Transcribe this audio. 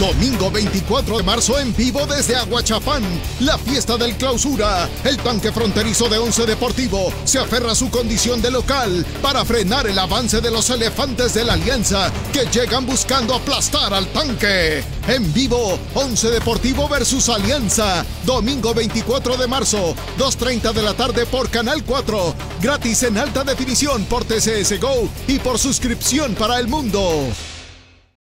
Domingo 24 de marzo en vivo desde Aguachapán, la fiesta del clausura. El tanque fronterizo de Once Deportivo se aferra a su condición de local para frenar el avance de los elefantes de la Alianza que llegan buscando aplastar al tanque. En vivo, Once Deportivo versus Alianza. Domingo 24 de marzo, 2:30 de la tarde por Canal 4. Gratis en alta definición por TCS GO y por suscripción para el mundo.